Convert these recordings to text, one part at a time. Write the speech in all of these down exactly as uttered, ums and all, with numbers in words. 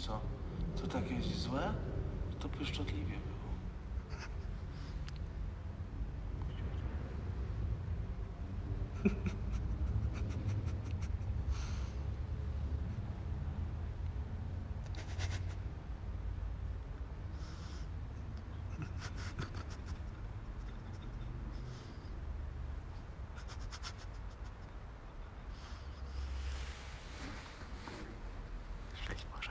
co? To tak jest złe? To pieszczotliwie było. Szczęść Boże.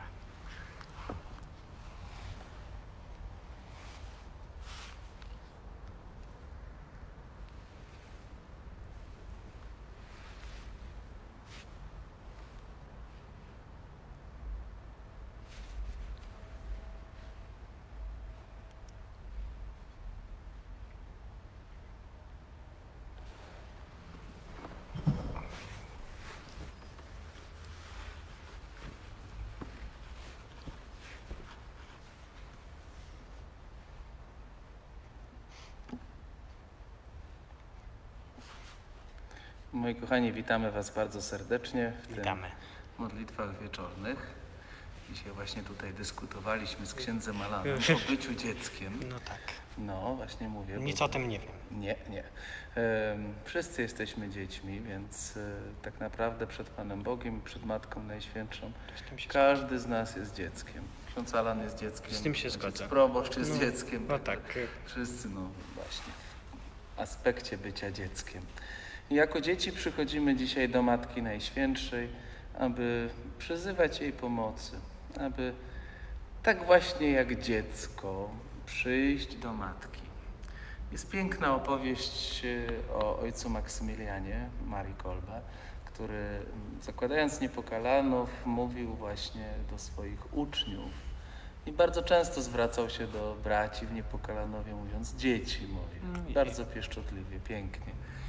Moi kochani, witamy Was bardzo serdecznie w Witamy. tych modlitwach wieczornych. Dzisiaj właśnie tutaj dyskutowaliśmy z księdzem Alanem o byciu dzieckiem. No tak. No, właśnie mówię. Nic bo... o tym nie wiem. Nie, nie. Ehm, wszyscy jesteśmy dziećmi, więc e, tak naprawdę przed Panem Bogiem i przed Matką Najświętszą Z tym się każdy z nas jest dzieckiem. Ksiądz Alan jest dzieckiem. Z tym się ojciec zgodzę. Proboszcz jest No, dzieckiem. no tak. Wszyscy, no właśnie, w aspekcie bycia dzieckiem. I jako dzieci przychodzimy dzisiaj do Matki Najświętszej, aby przyzywać jej pomocy, aby tak właśnie jak dziecko przyjść do Matki. Jest piękna opowieść o ojcu Maksymilianie, Marii Kolbe, który zakładając Niepokalanów mówił właśnie do swoich uczniów i bardzo często zwracał się do braci w Niepokalanowie, mówiąc dzieci moje. Mm, Bardzo pieszczotliwie, pięknie.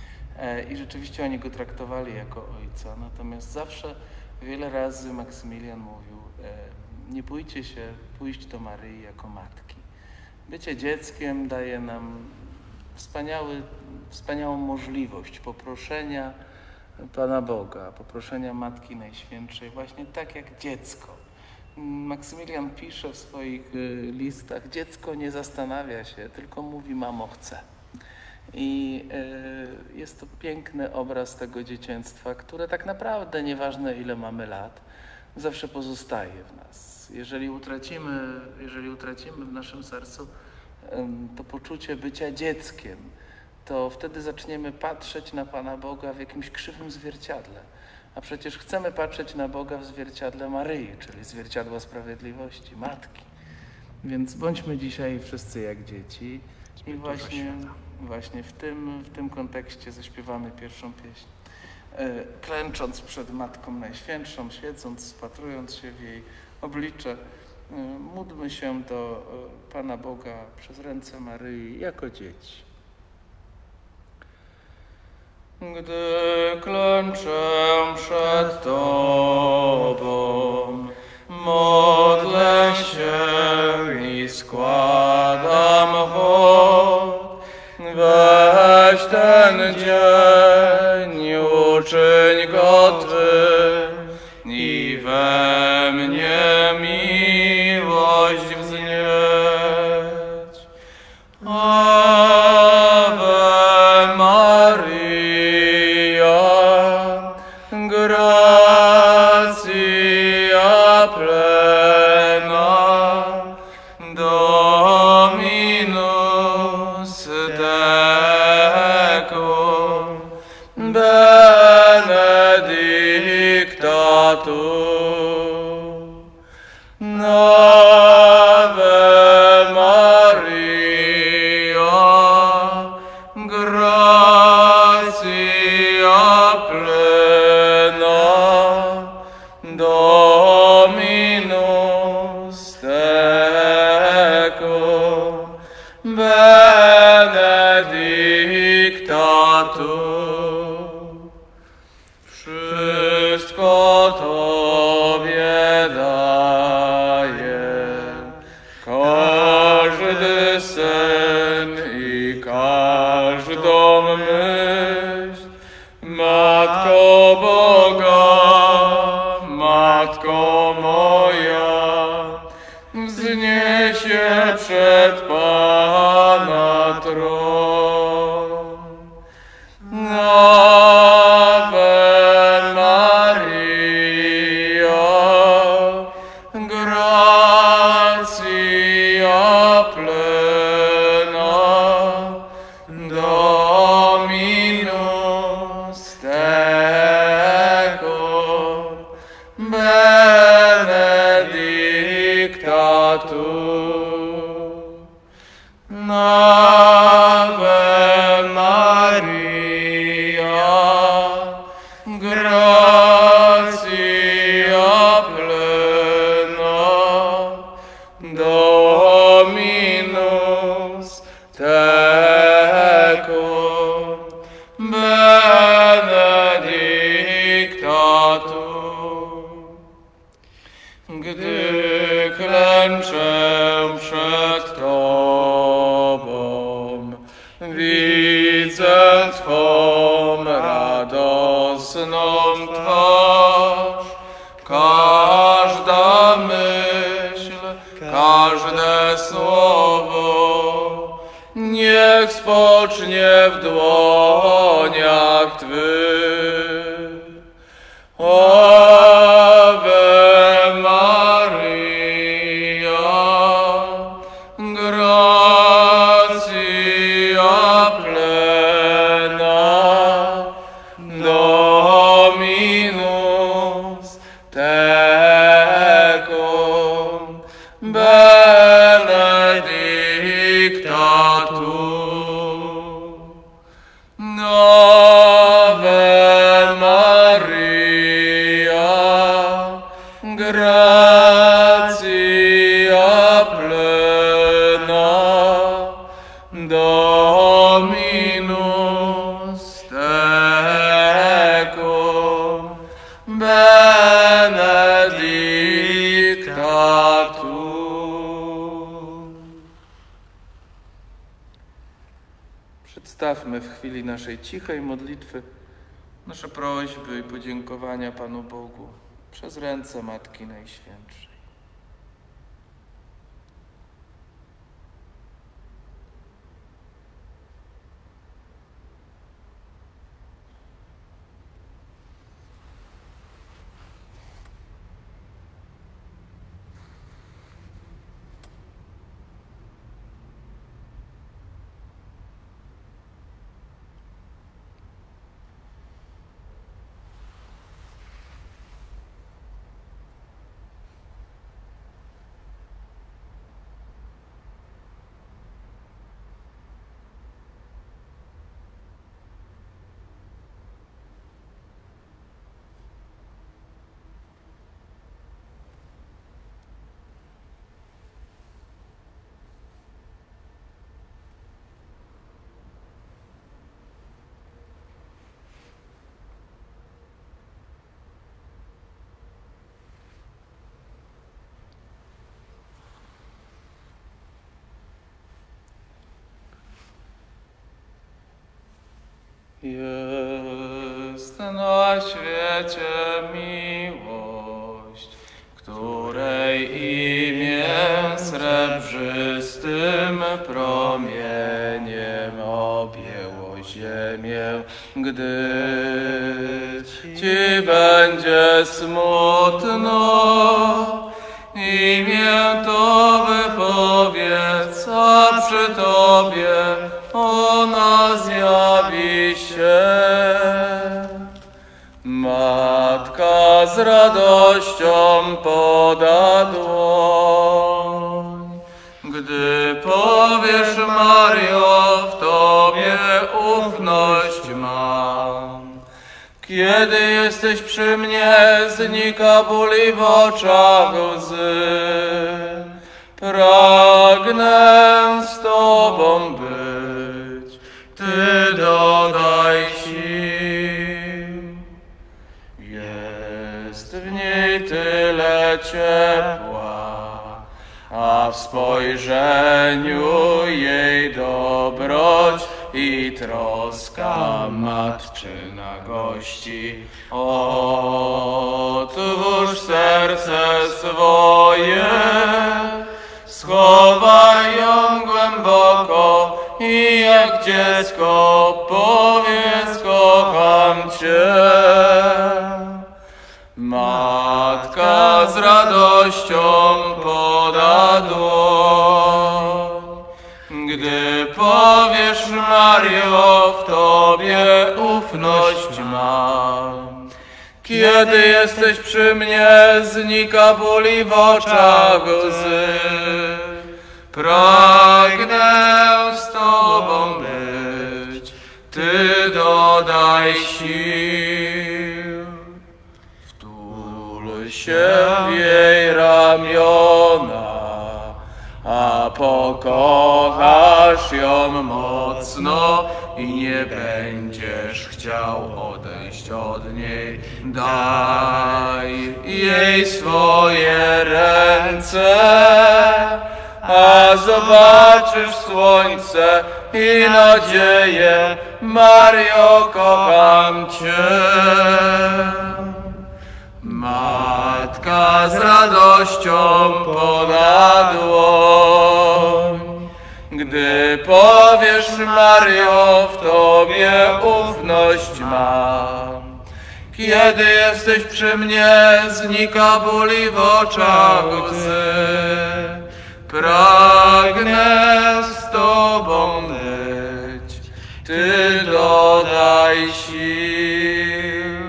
I rzeczywiście oni go traktowali jako ojca, natomiast zawsze wiele razy Maksymilian mówił, nie bójcie się pójść do Maryi jako matki. Bycie dzieckiem daje nam wspaniały, wspaniałą możliwość poproszenia Pana Boga, poproszenia Matki Najświętszej właśnie tak jak dziecko. Maksymilian pisze w swoich listach, dziecko nie zastanawia się, tylko mówi mamo chcę. I y, jest to piękny obraz tego dzieciństwa, które tak naprawdę, nieważne ile mamy lat, zawsze pozostaje w nas. Jeżeli utracimy, jeżeli utracimy w naszym sercu y, to poczucie bycia dzieckiem, to wtedy zaczniemy patrzeć na Pana Boga w jakimś krzywym zwierciadle. A przecież chcemy patrzeć na Boga w zwierciadle Maryi, czyli zwierciadła sprawiedliwości, Matki. Więc bądźmy dzisiaj wszyscy jak dzieci i właśnie... Właśnie w tym, w tym kontekście zaśpiewamy pierwszą pieśń. E, klęcząc przed Matką Najświętszą, siedząc, wpatrując się w jej oblicze, e, módlmy się do e, Pana Boga przez ręce Maryi jako dzieci. Gdy klęczę przed Tobą, modlę się i składam hołd. Weź ten dzień, uczyń go Twym i we mnie miłość wznieść. Ave Maria, gratia plena, Dominus tecum, benedicta tu, Ave Maria, gratia plena, Dominus tecum. się przed Pana tron. Ave Maria, gratia plena, Dominus tecum, benedicta tu. Ave Maria, gratia plena, Dominus tecum, benedicta tu. Gdy klęczę przed Tobą, widzę Twą radosną twarz. Każda myśl, każde słowo niech spocznie w dłoniach Twych. Ave Maria, gratia plena, Dominus tecum, benedicta tu. Ave Maria, gratia plena, Dominus tecum, benedicta tu. Przedstawmy w chwili naszej cichej modlitwy nasze prośby i podziękowania Panu Bogu przez ręce Matki Najświętszej. Jest na świecie miłość, której imię srebrzystym promieniem objęło ziemię. Gdy Ci będzie smutno, imię to wypowiedz, a przy Tobie ona zjawi się. Matka z radością poda dłoń, gdy powiesz: Mario, w Tobie ufność mam. Kiedy jesteś przy mnie, znika ból i w oczach łzy. Pragnę z Tobą być, Ty dodaj sił. Jest w niej tyle ciepła, a w spojrzeniu jej dobroć i troska matczyna gości. Otwórz serce swoje, schowaj ją głęboko i jak dziecko powiedz kocham Cię. Matka z radością poda dłoń, gdy powiesz Mario, w Tobie ufność mam. Kiedy jesteś przy mnie, znika ból i w oczach łzy. Pragnę z Tobą być, Ty dodaj sił. Wtul się w jej ramiona, a pokochasz ją mocno i nie będziesz chciał odejść od niej. Daj jej swoje ręce, a zobaczysz słońce i nadzieję. Mario, kocham Cię. Matka z radością poda dłoń, gdy powiesz Mario, w Tobie ufność mam. Kiedy jesteś przy mnie, znika ból i w oczach łzy. Pragnę z Tobą być, Ty dodaj sił.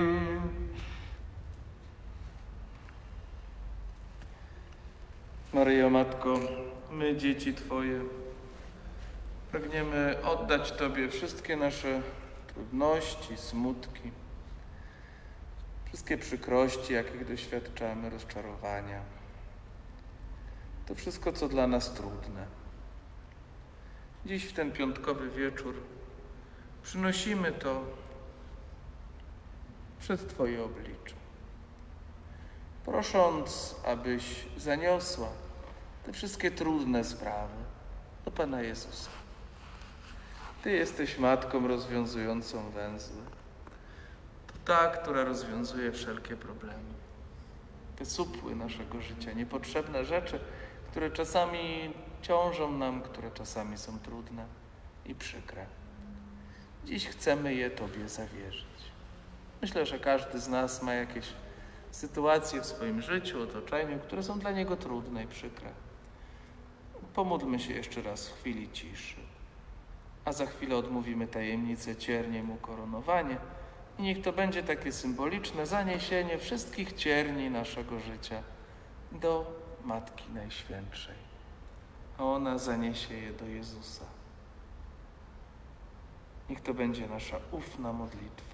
Maryjo Matko, my dzieci Twoje pragniemy oddać Tobie wszystkie nasze trudności, smutki, wszystkie przykrości, jakich doświadczamy, rozczarowania. To wszystko, co dla nas trudne. Dziś w ten piątkowy wieczór przynosimy to przed Twoje oblicze, prosząc, abyś zaniosła te wszystkie trudne sprawy do Pana Jezusa. Ty jesteś Matką rozwiązującą węzły. To ta, która rozwiązuje wszelkie problemy. Te supły naszego życia, niepotrzebne rzeczy, które czasami ciążą nam, które czasami są trudne i przykre. Dziś chcemy je Tobie zawierzyć. Myślę, że każdy z nas ma jakieś sytuacje w swoim życiu, otoczeniu, które są dla niego trudne i przykre. Pomódlmy się jeszcze raz w chwili ciszy, a za chwilę odmówimy tajemnicę cierniem ukoronowanie i niech to będzie takie symboliczne zaniesienie wszystkich cierni naszego życia do Matki Najświętszej, a ona zaniesie je do Jezusa. Niech to będzie nasza ufna modlitwa.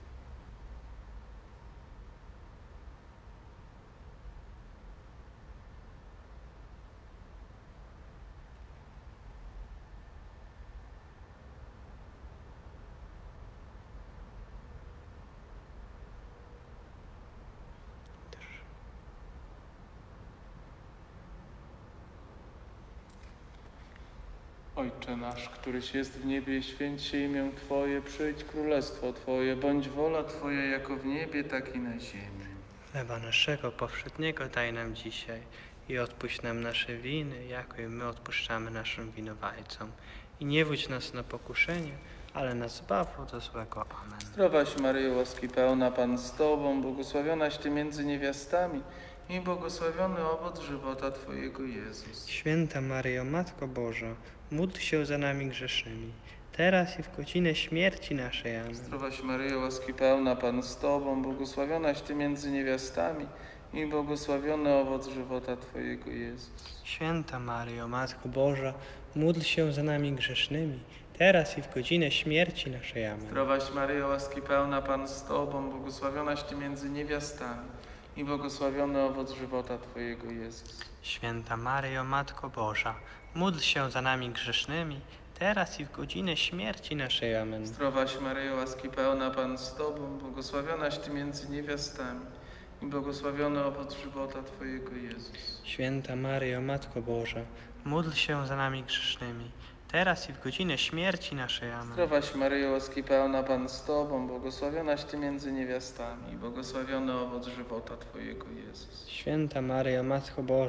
Ojcze nasz, któryś jest w niebie, święć się imię Twoje, przyjdź królestwo Twoje, bądź wola Twoja jako w niebie, tak i na ziemi. Chleba naszego powszedniego daj nam dzisiaj i odpuść nam nasze winy, jako i my odpuszczamy naszym winowajcom. I nie wódź nas na pokuszenie, ale nas zbaw od złego. Amen. Zdrowaś Maryjo, łaski pełna, Pan z Tobą, błogosławionaś Ty między niewiastami i błogosławiony owoc żywota Twojego, Jezus. Święta Maryjo, Matko Boża, módl się za nami grzesznymi, teraz i w godzinę śmierci naszej. Amen. Zdrowaś Maryjo, łaski pełna, Pan z Tobą, błogosławionaś Ty między niewiastami i błogosławiony owoc żywota Twojego, Jezus. Święta Maryjo, Matko Boża, módl się za nami grzesznymi, teraz i w godzinę śmierci naszej. Amen. Zdrowaś Maryjo, łaski pełna, Pan z Tobą, błogosławionaś Ty między niewiastami i błogosławiony owoc żywota Twojego, Jezus. Święta Maryjo, Matko Boża, módl się za nami grzesznymi, teraz i w godzinę śmierci naszej. Amen. Zdrowaś Maryjo, łaski pełna, Pan z Tobą, błogosławionaś Ty między niewiastami i błogosławiony owoc żywota Twojego, Jezus. Święta Maryjo, Matko Boża, módl się za nami grzesznymi, teraz i w godzinę śmierci naszej. Amen. Zdrowaś Maryjo, łaski pełna, Pan z Tobą, błogosławionaś Ty między niewiastami i błogosławiony owoc żywota Twojego, Jezus. Święta Maryjo, Matko Boża,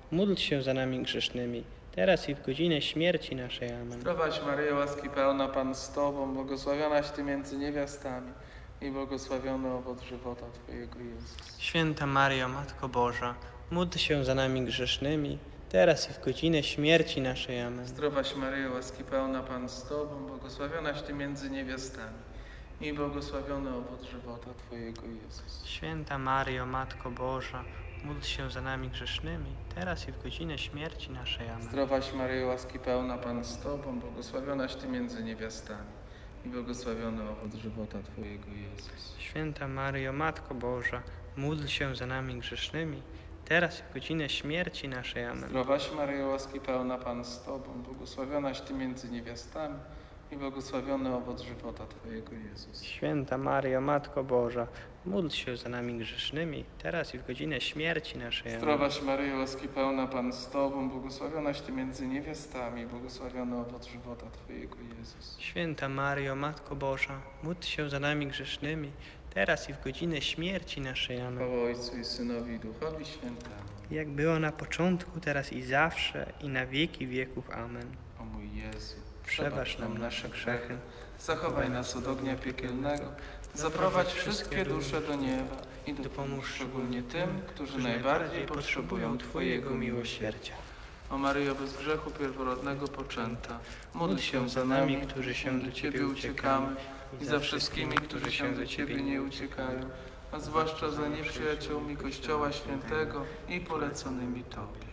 módl się za nami grzesznymi, teraz i w godzinę śmierci naszej. Amen. Zdrowaś Maryjo, łaski pełna, Pan z Tobą, błogosławionaś Ty między niewiastami i błogosławiony owoc żywota Twojego, Jezus. Święta Maryjo, Matko Boża, módl się za nami grzesznymi, teraz i w godzinę śmierci naszej. Amen. Zdrowaś Maryjo, łaski pełna, Pan z Tobą, błogosławionaś Ty między niewiastami i błogosławiony owoc żywota Twojego, Jezus. Święta Maryjo, Matko Boża, módl się za nami grzesznymi, teraz i w godzinę śmierci naszej. Amen. Zdrowaś Maryjo, łaski pełna, Pan z Tobą, błogosławionaś Ty między niewiastami i błogosławiony owoc żywota Twojego, Jezus. Święta Maryjo, Matko Boża, módl się za nami grzesznymi, teraz i w godzinę śmierci naszej. Amen. Zdrowaś Maryjo, łaski pełna, Pan z Tobą, błogosławionaś Ty między niewiastami i błogosławiony owoc żywota Twojego, Jezus. Święta Maryjo, Matko Boża, módl się za nami grzesznymi, teraz i w godzinę śmierci naszej. Amen. Zdrowaś Maryjo, łaski pełna, Pan z Tobą, błogosławionaś Ty między niewiastami i błogosławiony owoc żywota Twojego, Jezus. Święta Maryjo, Matko Boża, módl się za nami grzesznymi, teraz i w godzinę śmierci naszej. Amen. Chwała Ojcu i Synowi i Duchowi Świętemu. Jak było na początku, teraz i zawsze, i na wieki wieków. Amen. O mój Jezu, Przebacz nam nasze grzechy, zachowaj nas od ognia piekielnego, zaprowadź wszystkie dusze do nieba i dopomóż szczególnie tym, którzy najbardziej potrzebują Twojego miłosierdzia. O Maryjo, bez grzechu pierworodnego poczęta, módl się za nami, którzy się do Ciebie uciekamy, i za wszystkimi, którzy się do Ciebie nie uciekają, a zwłaszcza za nieprzyjaciółmi Kościoła Świętego i poleconymi Tobie.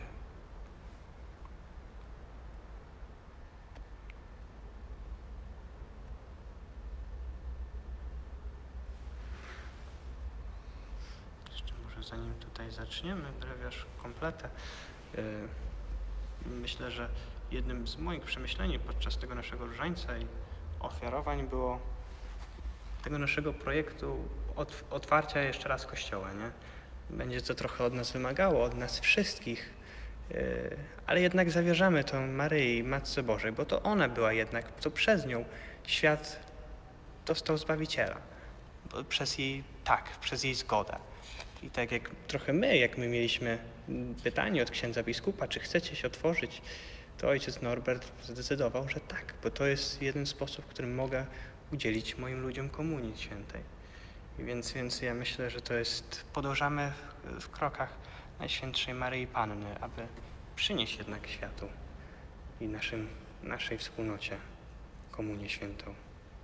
Jeszcze może zanim tutaj zaczniemy brewiarz kompletę, yy, myślę, że jednym z moich przemyśleń podczas tego naszego różańca i ofiarowań było tego naszego projektu ot otwarcia jeszcze raz Kościoła, nie? Będzie to trochę od nas wymagało, od nas wszystkich, yy, ale jednak zawierzamy to Maryi, Matce Bożej, bo to ona była jednak, to przez nią świat dostał Zbawiciela. Bo przez jej tak, przez jej zgodę. I tak jak trochę my, jak my mieliśmy pytanie od księdza biskupa, czy chcecie się otworzyć, to ojciec Norbert zdecydował, że tak, bo to jest jeden sposób, w którym mogę udzielić moim ludziom komunii świętej. I więc, więc ja myślę, że to jest, podążamy w, w krokach Najświętszej Maryi Panny, aby przynieść jednak światu i naszym, naszej wspólnocie komunię świętą.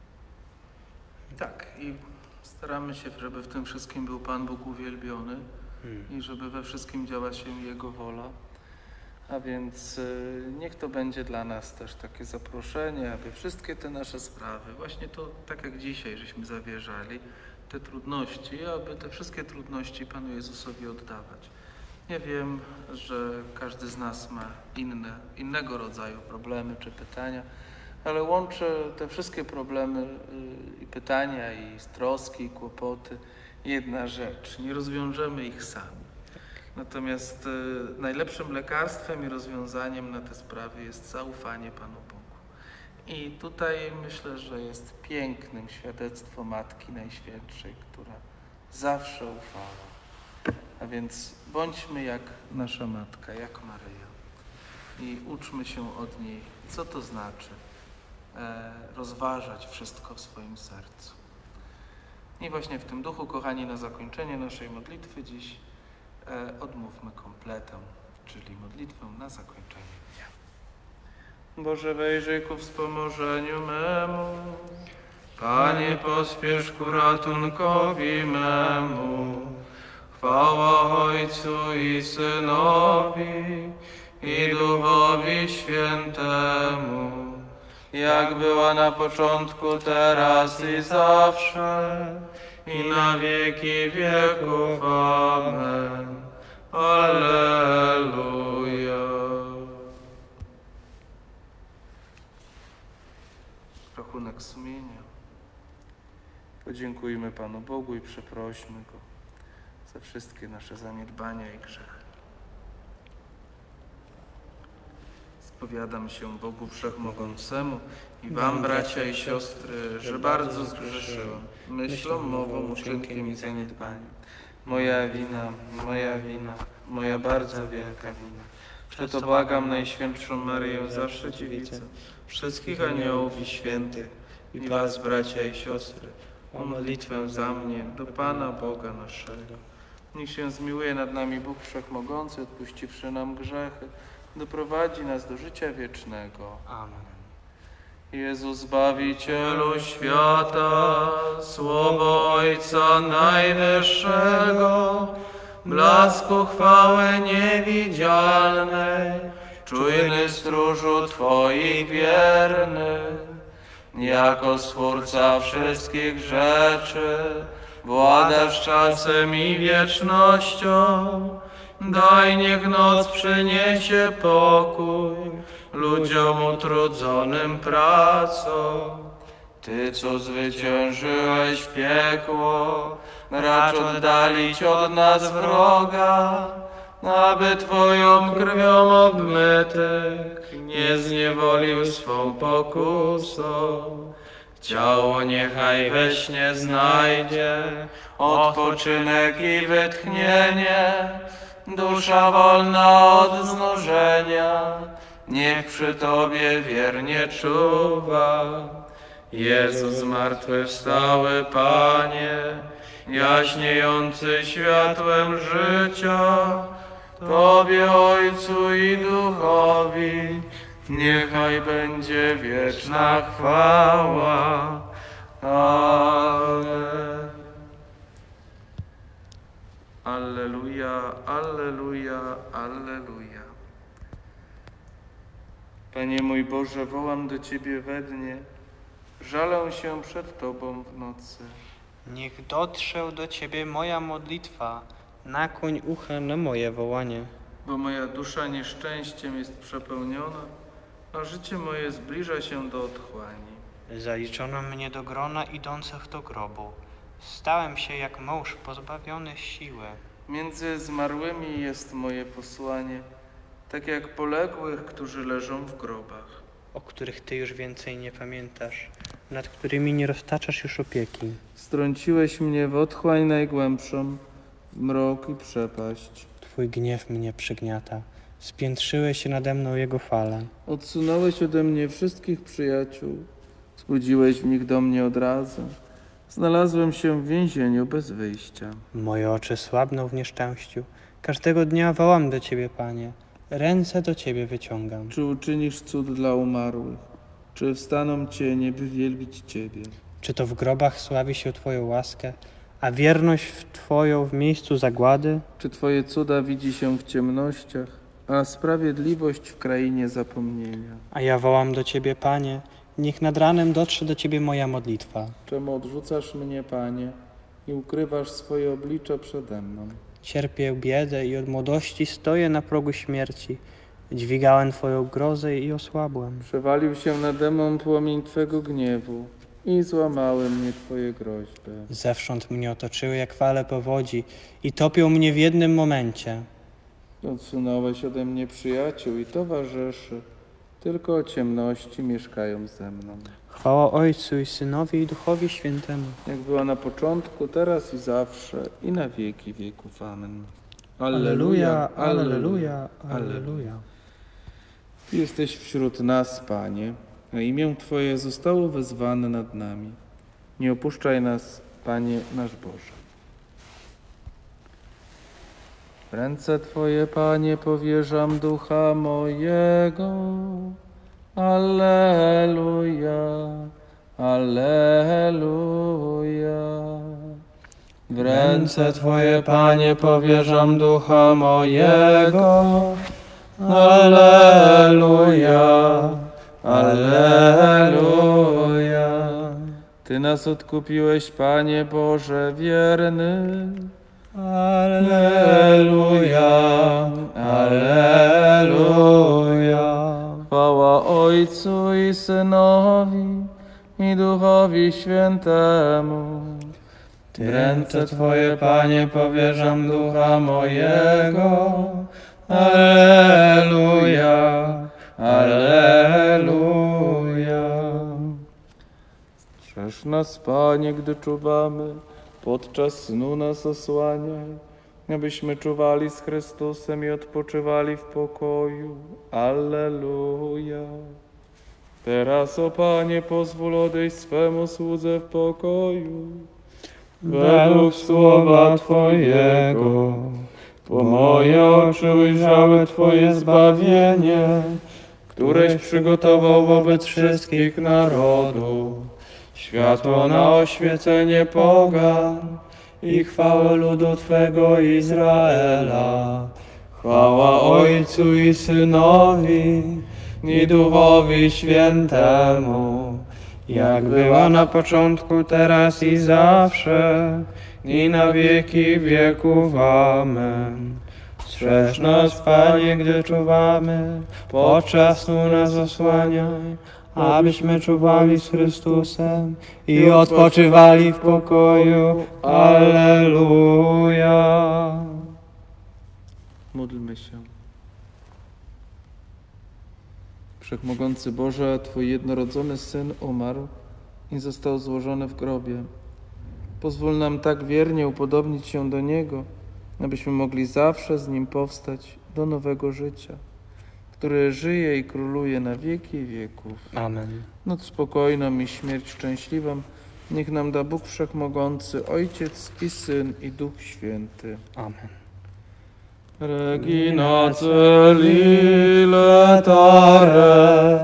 Tak, i staramy się, żeby w tym wszystkim był Pan Bóg uwielbiony Hmm. i żeby we wszystkim działa się Jego wola. A więc y, niech to będzie dla nas też takie zaproszenie, aby wszystkie te nasze sprawy, właśnie to tak jak dzisiaj żeśmy zawierzali, te trudności, aby te wszystkie trudności Panu Jezusowi oddawać. Ja wiem, że każdy z nas ma inne, innego rodzaju problemy czy pytania, ale łączę te wszystkie problemy i pytania, i troski, i kłopoty. Jedna rzecz, nie rozwiążemy ich sami. Natomiast y, najlepszym lekarstwem i rozwiązaniem na te sprawy jest zaufanie Panu Bogu. I tutaj myślę, że jest pięknym świadectwo Matki Najświętszej, która zawsze ufała. A więc bądźmy jak nasza Matka, jak Maryja i uczmy się od niej, co to znaczy e, rozważać wszystko w swoim sercu. I właśnie w tym duchu, kochani, na zakończenie naszej modlitwy dziś e, odmówmy kompletę, czyli modlitwę na zakończenie dnia. Boże, wejrzyj ku wspomożeniu memu, Panie, pospiesz ku ratunkowi memu. Chwała Ojcu i Synowi i Duchowi Świętemu, jak była na początku, teraz i zawsze, i na wieki wieków. Amen. Alleluja. Rachunek sumienia. Podziękujmy Panu Bogu i przeprośmy Go za wszystkie nasze zaniedbania i grzechy. Spowiadam się Bogu Wszechmogącemu i wam, bracia i siostry, że bardzo zgrzeszyłem myślą, mową, uczynkiem i zaniedbaniem. Moja wina, moja wina, moja bardzo wielka wina. Przeto błagam Najświętszą Maryję, zawsze Dziewicę, wszystkich aniołów i świętych, i was, bracia i siostry, o modlitwę za mnie do Pana Boga naszego. Niech się zmiłuje nad nami Bóg Wszechmogący, odpuściwszy nam grzechy, doprowadzi nas do życia wiecznego. Amen. Jezu Zbawicielu świata, Słowo Ojca Najwyższego, blasku chwały niewidzialnej, czujny stróżu Twoich wiernych, jako Stwórca wszystkich rzeczy, władasz czasem i wiecznością, daj niech noc przyniesie pokój ludziom utrudzonym pracą. Ty, co zwyciężyłeś piekło, racz oddalić od nas wroga, aby Twoją krwią obmytych nie zniewolił swą pokusą. Ciało niechaj we śnie znajdzie odpoczynek i wytchnienie, dusza wolna od znużenia niech przy Tobie wiernie czuwa. Jezu zmartwychwstały Panie, jaśniejący światłem życia, Tobie Ojcu i Duchowi niechaj będzie wieczna chwała. Amen. Alleluja, alleluja, alleluja. Panie mój Boże, wołam do Ciebie we dnie, żalę się przed Tobą w nocy. Niech dotrze do Ciebie moja modlitwa, nakłoń ucha na moje wołanie. Bo moja dusza nieszczęściem jest przepełniona, a życie moje zbliża się do otchłani. Zaliczono mnie do grona idących do grobu. Stałem się jak mąż pozbawiony siły. Między zmarłymi jest moje posłanie, tak jak poległych, którzy leżą w grobach. O których Ty już więcej nie pamiętasz, nad którymi nie roztaczasz już opieki. Strąciłeś mnie w otchłań najgłębszą, w mrok i przepaść. Twój gniew mnie przygniata, spiętrzyłeś się nade mną jego fale. Odsunąłeś ode mnie wszystkich przyjaciół, zbudziłeś w nich do mnie od razu. Znalazłem się w więzieniu bez wyjścia. Moje oczy słabną w nieszczęściu, każdego dnia wołam do Ciebie, Panie, ręce do Ciebie wyciągam. Czy uczynisz cud dla umarłych? Czy wstaną cienie, by wielbić Ciebie? Czy to w grobach sławi się Twoją łaskę, a wierność Twoją w miejscu zagłady? Czy Twoje cuda widzi się w ciemnościach, a sprawiedliwość w krainie zapomnienia? A ja wołam do Ciebie, Panie, niech nad ranem dotrze do Ciebie moja modlitwa. Czemu odrzucasz mnie, Panie, i ukrywasz swoje oblicze przede mną? Cierpię biedę i od młodości stoję na progu śmierci. Dźwigałem Twoją grozę i osłabłem. Przewalił się nade mną płomień Twego gniewu i złamały mnie Twoje groźby. Zewsząd mnie otoczyły jak fale powodzi i topią mnie w jednym momencie. Odsunąłeś ode mnie przyjaciół i towarzyszy, tylko o ciemności mieszkają ze mną. Chwała Ojcu i Synowi i Duchowi Świętemu. Jak była na początku, teraz i zawsze, i na wieki wieków. Amen. Alleluja, alleluja, alleluja. Jesteś wśród nas, Panie, a imię Twoje zostało wezwane nad nami. Nie opuszczaj nas, Panie nasz Boże. W ręce Twoje, Panie, powierzam ducha mojego. Alleluja, alleluja. W ręce Twoje, Panie, powierzam ducha mojego. Alleluja, alleluja. Ty nas odkupiłeś, Panie Boże wierny. Alleluja, alleluja. Chwała Ojcu i Synowi i Duchowi Świętemu. W ręce Twoje, Panie, powierzam ducha mojego. Alleluja, alleluja. Strzeż nas, Panie, gdy czuwamy, podczas snu nas osłaniaj. abyśmy czuwali z Chrystusem i odpoczywali w pokoju. Alleluja. Teraz, o Panie, pozwól odejść swemu słudze w pokoju. Według słowa Twojego, bo moje oczy ujrzały Twoje zbawienie, któreś przygotował wobec wszystkich narodów, światło na oświecenie pogan i chwałę ludu Twego Izraela. Chwała Ojcu i Synowi i Duchowi Świętemu, jak była na początku, teraz i zawsze, i na wieki wieków. Amen. Strzeż nas, Panie, gdy czuwamy, podczas snu nas osłaniaj, abyśmy czuwali z Chrystusem i odpoczywali w pokoju. Alleluja. Módlmy się. Wszechmogący Boże, Twój jednorodzony Syn umarł i został złożony w grobie. Pozwól nam tak wiernie upodobnić się do Niego, abyśmy mogli zawsze z Nim powstać do nowego życia, które żyje i króluje na wieki wieków. Amen. Noc spokojną i śmierć szczęśliwą niech nam da Bóg Wszechmogący, Ojciec i Syn i Duch Święty. Amen. Regina celi letare,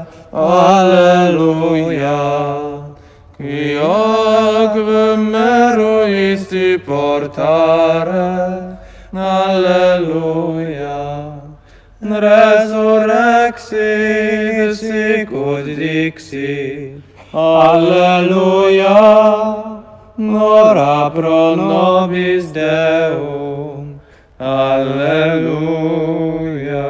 alleluja, qui ac meruisti portare, alleluja, resurrexi sicut dixi, alleluja, ora pro nobis Deum, alleluja.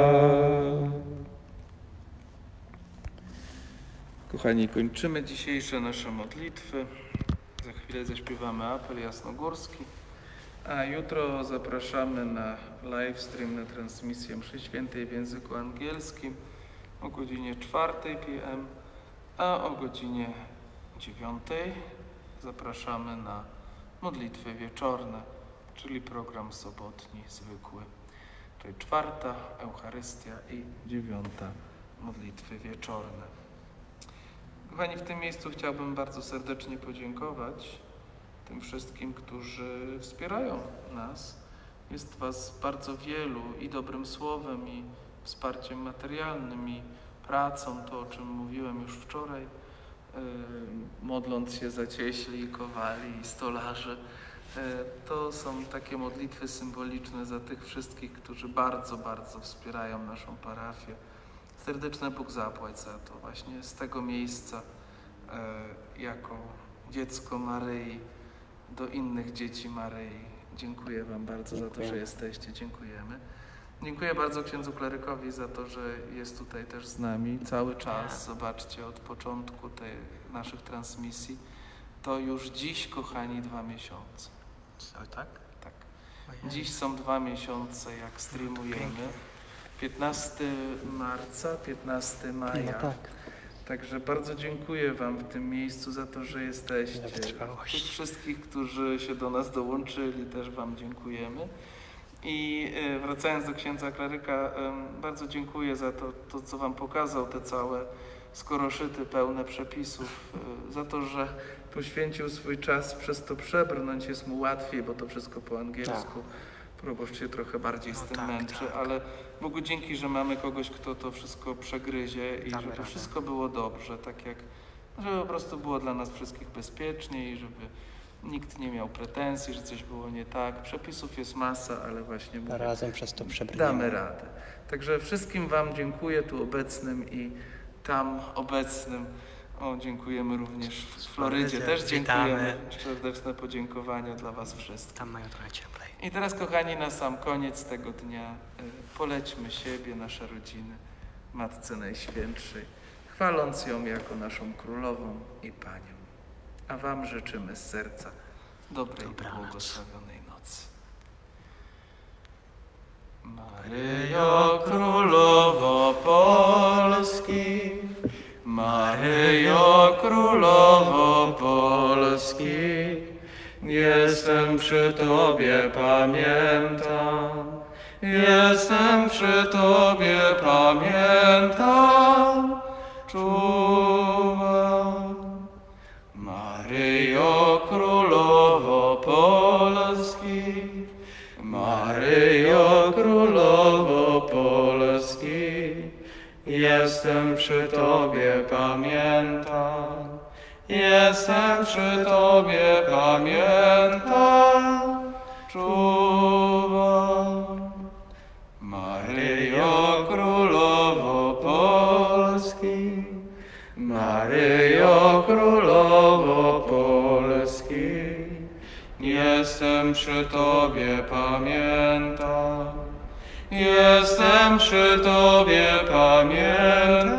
Kochani, kończymy dzisiejsze nasze modlitwy. Za chwilę zaśpiewamy apel jasnogórski, a jutro zapraszamy na live stream, na transmisję mszy świętej w języku angielskim o godzinie czwartej p m, a o godzinie dziewiątej zapraszamy na modlitwy wieczorne, czyli program sobotni zwykły. Czyli czwarta Eucharystia i dziewiąta modlitwy wieczorne. Kochani, w tym miejscu chciałbym bardzo serdecznie podziękować tym wszystkim, którzy wspierają nas. Jest Was bardzo wielu i dobrym słowem, i wsparciem materialnym, i pracą, to o czym mówiłem już wczoraj, yy, modląc się za cieśli, i kowali, i stolarzy. Yy, to są takie modlitwy symboliczne za tych wszystkich, którzy bardzo, bardzo wspierają naszą parafię. Serdeczne Bóg zapłać za to właśnie z tego miejsca, yy, jako dziecko Maryi, do innych dzieci Maryi. Dziękuję Wam bardzo Dziękuję. za to, że jesteście. Dziękujemy. Dziękuję bardzo księdzu klerykowi za to, że jest tutaj też z nami cały czas. Zobaczcie, od początku tej naszych transmisji. To już dziś, kochani, dwa miesiące. Co, tak? Tak. Dziś są dwa miesiące, jak streamujemy. piętnastego marca, piętnastego maja. No tak. Także bardzo dziękuję Wam w tym miejscu za to, że jesteście. Tych wszystkich, którzy się do nas dołączyli, też Wam dziękujemy. I wracając do księdza kleryka, bardzo dziękuję za to, to, co Wam pokazał, te całe skoroszyty pełne przepisów, za to, że poświęcił swój czas przez to przebrnąć. Jest mu łatwiej, bo to wszystko po angielsku. Proboszcz się trochę bardziej z tym no tak, męczy, tak. ale Bogu dzięki, że mamy kogoś, kto to wszystko przegryzie i Damy żeby radę. wszystko było dobrze, tak jak, żeby po prostu było dla nas wszystkich bezpiecznie i żeby nikt nie miał pretensji, że coś było nie tak. Przepisów jest masa, ale właśnie mówię, Razem przez to przebrniemy. damy radę. Także wszystkim Wam dziękuję tu obecnym i tam obecnym. O, dziękujemy również w Florydzie. Też dziękujemy. Serdeczne podziękowania dla Was wszystkich. Tam mają trochę cieplej. I teraz, kochani, na sam koniec tego dnia y, polećmy siebie, nasze rodziny, Matce Najświętszej, chwaląc ją jako naszą Królową i Panią. A Wam życzymy z serca dobrej, Dobranoc. błogosławionej nocy. Maryjo, Królowo Polski, Maryjo, Królowo Polski, Jestem przy Tobie, pamiętam. Jestem przy Tobie, pamiętam. Czuwam. Maryjo, Królowo Polski, Maryjo, Królowo Polski, jestem przy Tobie, pamiętam. Jestem przy Tobie, pamiętam, czuwam. Maryjo, Królowo Polski, Maryjo, Królowo Polski, jestem przy Tobie, pamiętam. Jestem przy Tobie, pamiętam.